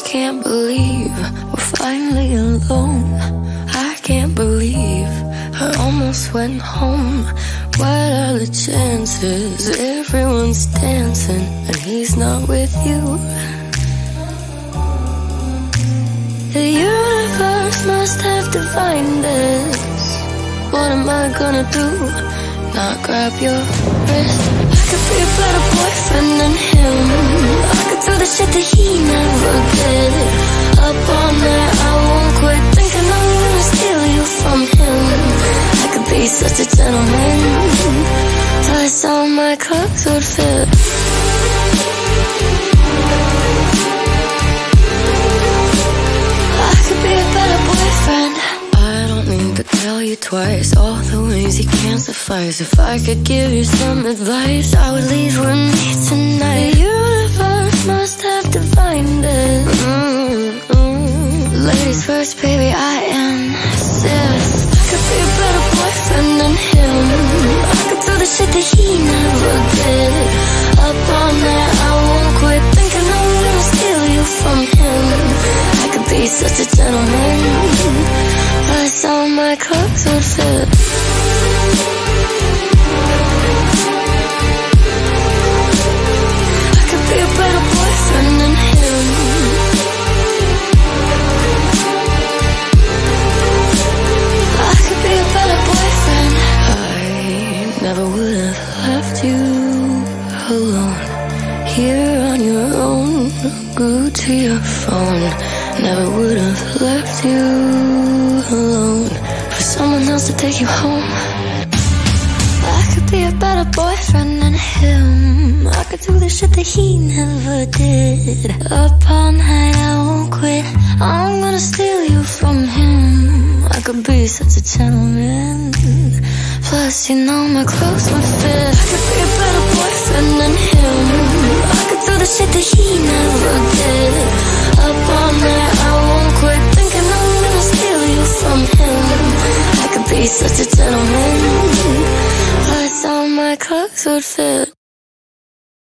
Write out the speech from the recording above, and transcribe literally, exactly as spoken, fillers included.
can't believe we're finally alone. I can't believe I almost went home. What are the chances? Everyone's dancing and he's not with you. The universe must have divined this. What am I gonna do? Not grab your wrist? I could be a better boyfriend than him. I could do the shit that he never did. Up all night, I won't quit thinking I'm gonna steal you from him. I could be such a gentleman till I saw my clothes would fit. I could be a better boyfriend. I don't need to tell you twice all the ways you can't suffice. If I could give you some advice, I would leave with me tonight. The universe must have divined it. Mm-hmm. Ladies first, baby, I insist. I could be a better boyfriend than him. I could do the shit that he never did. Up all night, I won't quit thinking I'm gonna steal you from him. I could be such a gentleman. I saw my clothes would fit. I could be a better boyfriend than him. I could be a better boyfriend. I never would have left you alone. Here on your own, glued to your phone. Never would have left you alone for someone else to take you home. I could be a better boyfriend than him. I could do the shit that he never did. Up all night, I won't quit. I'm gonna steal you from him. I could be such a gentleman. Plus, you know my clothes would fit. I could be a better boyfriend than him. I could do the shit that he never did. Up all night, I won't quit thinking I'm gonna steal you from him. I could be such a gentleman. Plus, all my clothes would fit.